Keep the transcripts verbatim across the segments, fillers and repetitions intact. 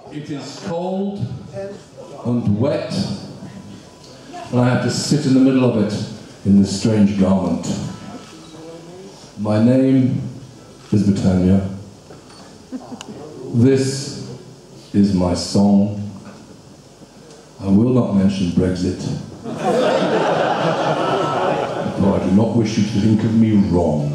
It is cold and wet, and I have to sit in the middle of it in this strange garment. My name is Britannia. This is my song. I will not mention Brexit, for I do not wish you to think of me wrong.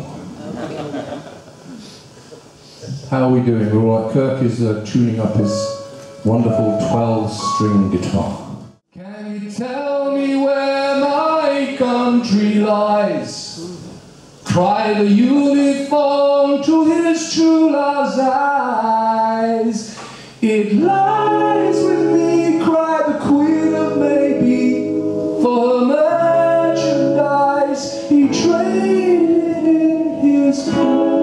How are we doing? We're all right. Kirk is uh, tuning up his wonderful twelve string guitar. Can you tell me where my country lies? Cry the uniform to his true love's eyes. It lies with me, cried the Queen of Maybe, for her merchandise he traded in his pride.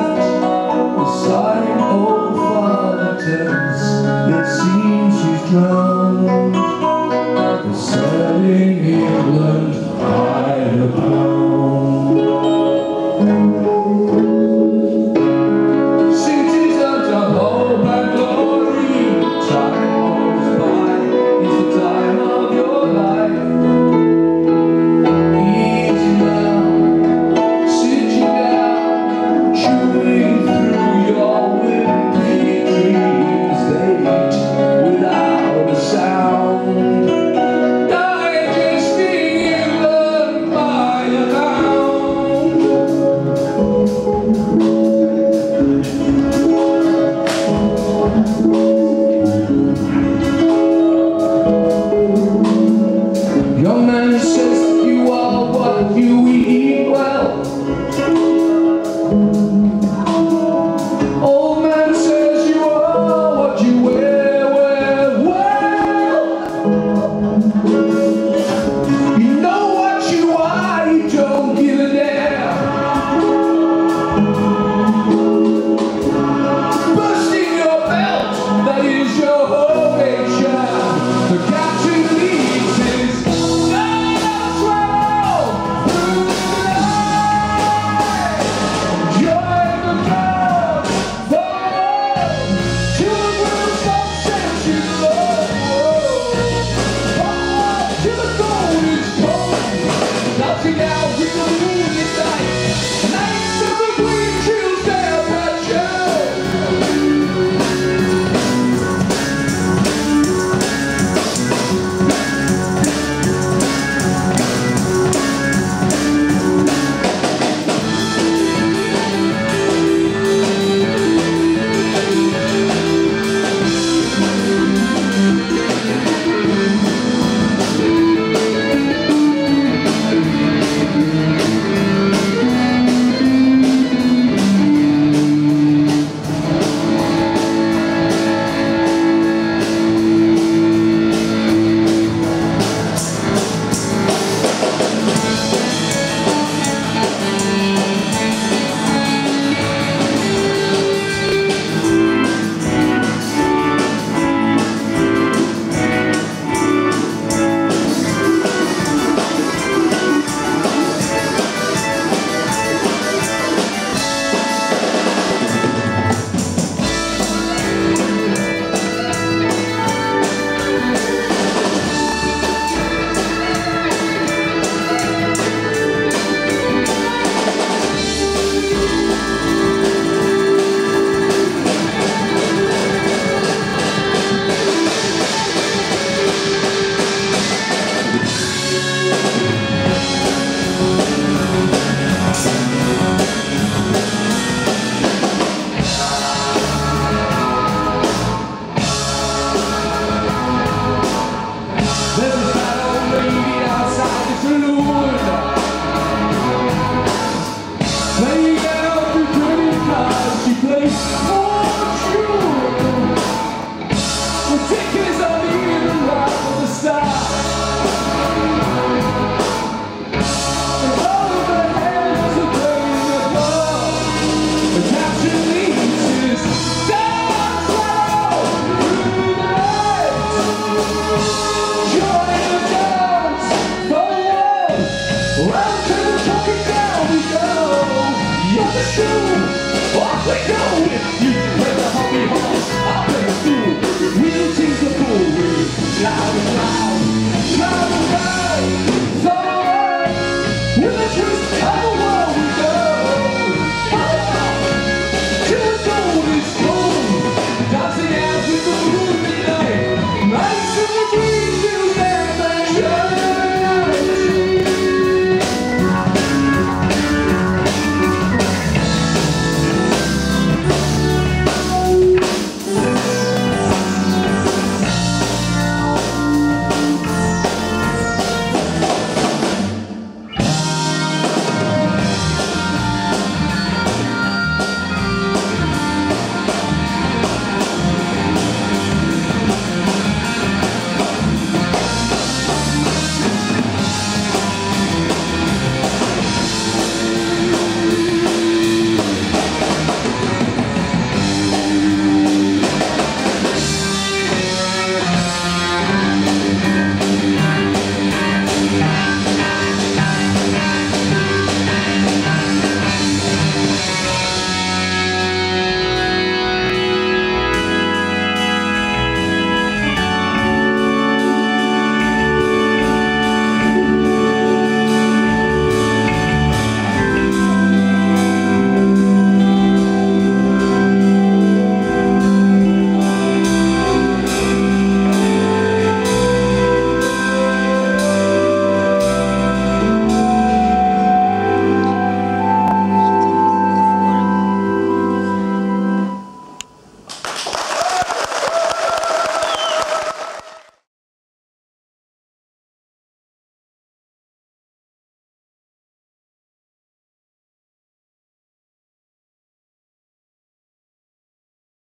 Right. show. Off we go with you.